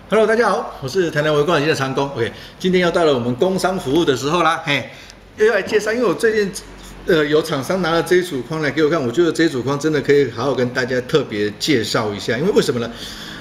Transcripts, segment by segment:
Hello， 大家好，我是台南微光眼镜的长工。OK， 今天又到了我们工商服务的时候啦，又要来介绍，因为我最近有厂商拿了这一组框来给我看，我觉得这一组框真的可以好好跟大家特别介绍一下，因为为什么呢？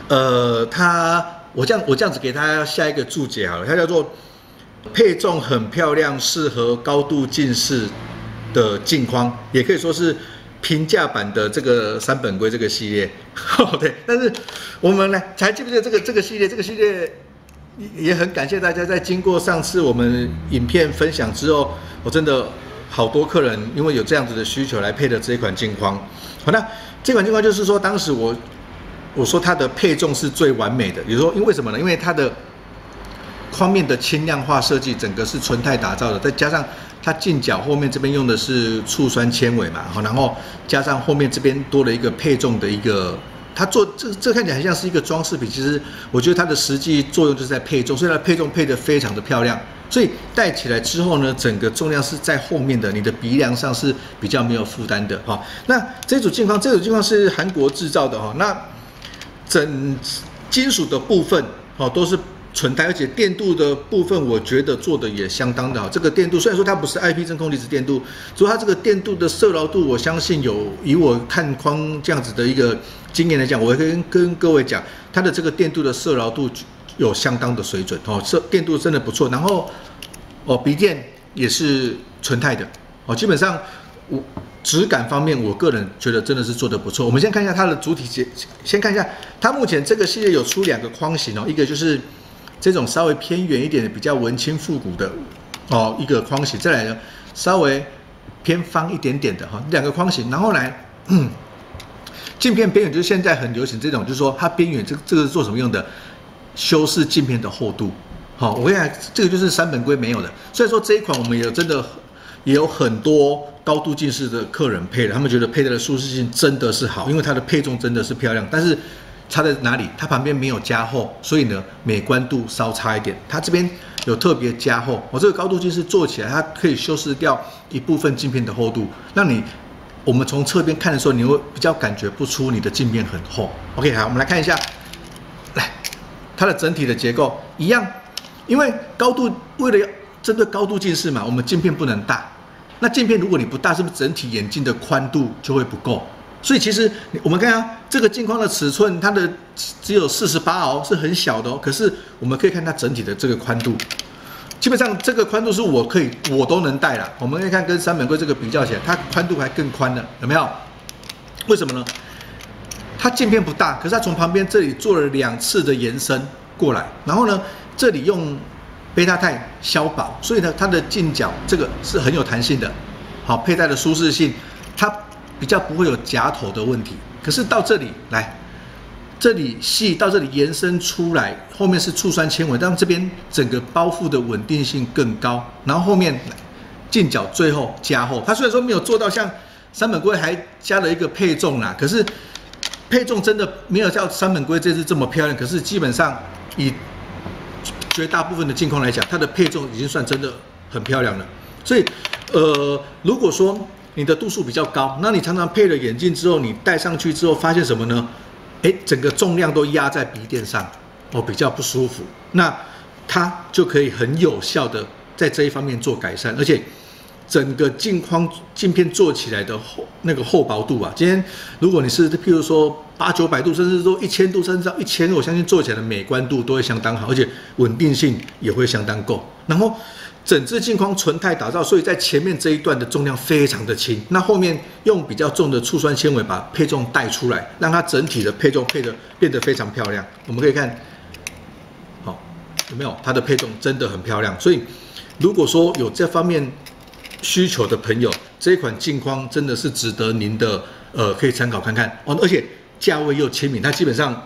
我这样子给大家下一个注解好了，它叫做配重很漂亮，适合高度近视的镜框，也可以说是平价版的这个三本龟这个系列。对，但是我们呢，还记不记得这个系列也很感谢大家，在经过上次我们影片分享之后，我真的好多客人因为有这样子的需求来配的这一款镜框。好，那这款镜框就是说，当时我说它的配重是最完美的，也就是说，因为什么呢？因为它的框面的轻量化设计，整个是纯钛打造的，再加上它镜角后面这边用的是醋酸纤维嘛，然后加上后面这边多了一个配重的一个，它做这看起来很像是一个装饰品，其实我觉得它的实际作用就是在配重，所以它的配重配得非常的漂亮，所以戴起来之后呢，整个重量是在后面的，你的鼻梁上是比较没有负担的哈。那这组镜框是韩国制造的哈，那整金属的部分都是纯钛，而且电镀的部分，我觉得做的也相当的好。这个电镀虽然说它不是 IP 真空离子电镀，所以它这个电镀的摄牢度，我相信以我看框这样子的一个经验来讲，我会跟各位讲，它的这个电镀的摄牢度有相当的水准哦，电镀真的不错。然后鼻垫也是纯钛的哦，基本上质感方面，我个人觉得真的是做得不错。我们先看一下它的主体先看一下它目前这个系列有出2个框型哦，一个就是这种稍微偏远一点的比较文青复古的一个框型，再来呢稍微偏方一点点的2个框型，然后来镜片边缘就是现在很流行这种，就是说它边缘这个是做什么用的？修饰镜片的厚度。我跟你讲，这个就是三本龟没有的。所以说这一款我们也有很多高度近视的客人配的，他们觉得配的舒适性真的是好，因为它的配重真的是漂亮，但是差在哪里？它旁边没有加厚，所以呢美观度稍差一点。它这边有特别加厚，这个高度近视做起来，它可以修饰掉一部分镜片的厚度，让我们从侧边看的时候，你会比较感觉不出你的镜片很厚。OK， 好，我们来看一下，来它的整体的结构一样，因为为了要针对高度近视嘛，我们镜片不能大。那镜片如果你不大，是不是整体眼镜的宽度就会不够？所以其实我们看啊，这个镜框的尺寸，它的只有48毫，是很小的哦。可是我们可以看它整体的这个宽度，基本上这个宽度是我都能戴了。我们可以看跟三本龟这个比较起来，它宽度还更宽了，有没有？为什么呢？它镜片不大，可是它从旁边这里做了2次的延伸过来，然后呢，这里用贝塔钛削薄，所以呢，它的镜角这个是很有弹性的，好，佩戴的舒适性，它比较不会有夹头的问题。可是到这里来，这里细到这里延伸出来，后面是醋酸纤维，让这边整个包覆的稳定性更高。然后后面镜角最后加厚，它虽然说没有做到像三本龟还加了一个配重啦，可是配重真的没有像三本龟这支这么漂亮。可是基本上以绝大部分的镜框来讲，它的配重已经算真的很漂亮了。所以如果说你的度数比较高，那你常常配了眼镜之后，你戴上去之后发现什么呢？整个重量都压在鼻垫上，比较不舒服。那它就可以很有效的在这一方面做改善，而且整个镜片做起来的那个厚薄度啊，今天如果你是譬如说800-900度，甚至说1000度，甚至到1000，我相信做起来的美观度都会相当好，而且稳定性也会相当够。然后整支镜框纯钛打造，所以在前面这一段的重量非常的轻，那后面用比较重的醋酸纤维把配重带出来，让它整体的配重变得非常漂亮。我们可以看，好，有没有？它的配重真的很漂亮。所以如果说有这方面需求的朋友，这一款镜框真的是值得您的可以参考看看哦，而且价位又亲民，它基本上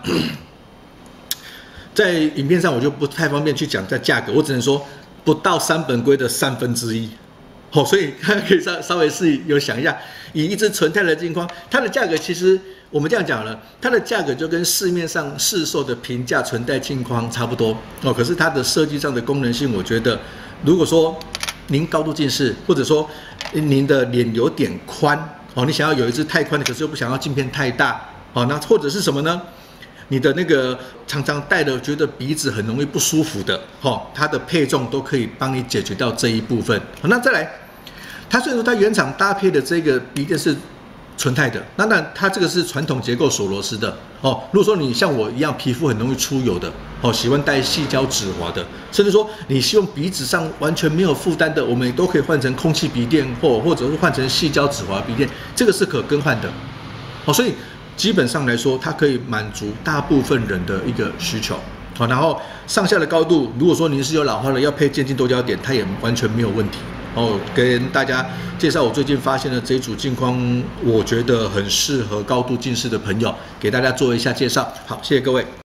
在影片上我就不太方便去讲在价格，我只能说不到三本龟的1/3，所以大家可以稍微有想一下，以一支纯钛的镜框，它的价格其实我们这样讲了，它的价格就跟市面上市售的平价纯钛镜框差不多哦，可是它的设计上的功能性，我觉得如果说您高度近视，或者说您的脸有点宽你想要有一支太宽的，可是又不想要镜片太大那或者是什么呢？ 你的那个常常戴的觉得鼻子很容易不舒服的，它的配重都可以帮你解决掉这一部分。那再来，它虽然说它原厂搭配的这个鼻垫是纯钛的，那它这个是传统结构锁螺丝的如果说你像我一样皮肤很容易出油的喜欢戴细胶止滑的，甚至说你希望鼻子上完全没有负担的，我们也都可以换成空气鼻垫或者是换成细胶止滑鼻垫，这个是可更换的所以基本上来说，它可以满足大部分人的一个需求然后上下的高度，如果说您是有老花的要配渐进多焦点，它也完全没有问题跟大家介绍我最近发现的这一组镜框，我觉得很适合高度近视的朋友，给大家做一下介绍。好，谢谢各位。